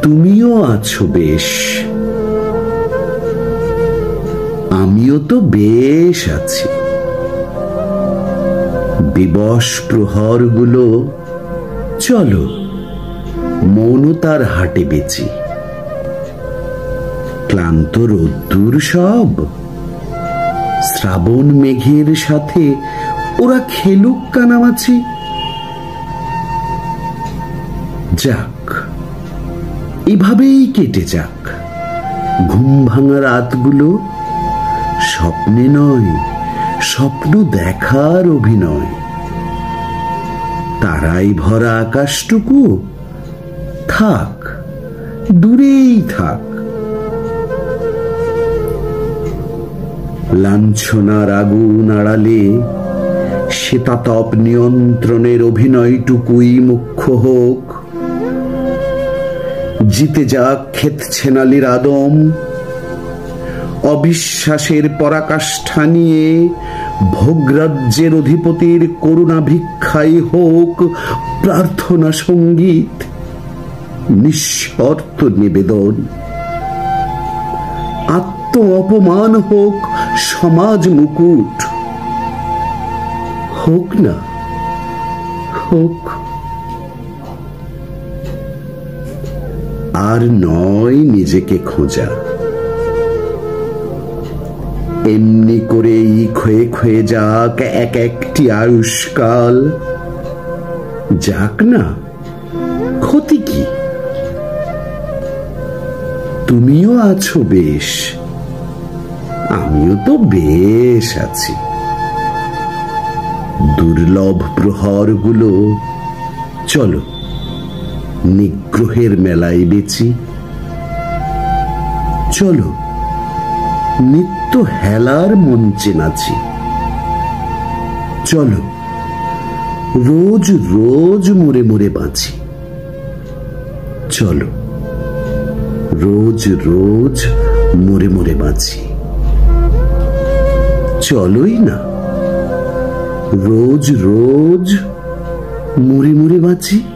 তুমিও আছো বেশ, আমিও তো বেশ আছি। বিবশ প্রহরগুলো চলো মৌনতার হাটে বেচি। ক্লান্ত রোদ্দুর সব শ্রাবণ মেঘের সাথে ওরা খেলুক কানামাছি। যাক, এভাবেই কেটে যাক ঘুম ভাঙা রাতগুলো। স্বপ্নে নয়, স্বপ্ন দেখার অভিনয়। তারাই ভরা আকাশটুকু থাক, দূরেই থাক। লাঞ্ছনার আগুন আড়ালে শীতাতপ নিয়ন্ত্রণের অভিনয়টুকুই মুখ্য হোক। জিতে যাক ক্ষেত ছেনালির আদম, অবিশ্বাসের পরাকাষ্ঠা নিয়ে ভোগরাজ্যের অধিপতির করুণা ভিক্ষাই হোক প্রার্থনা সঙ্গীত, নিঃশর্ত নিবেদন। আত্ম অপমান হোক সমাজ মুকুট, হোক না হোক। আর নয় নিজেকে খোঁজা, এমনি করেই ক্ষয়ে ক্ষয়ে যাক এক একটি আয়ুষ্কাল। যাক না, ক্ষতি কি? তুমিও আছো বেশ, আমিও তো বেশ আছি। দুর্লভ প্রহরগুলো চলো নিগ্রহের মেলায় বেচি। চলো নিত্য হেলার মঞ্চে নাচি। চলো রোজ রোজ মরে মরে বাঁচি। চলো রোজ রোজ মরে মরে বাঁচি। চলোই না, রোজ রোজ মরে মরে বাঁচি।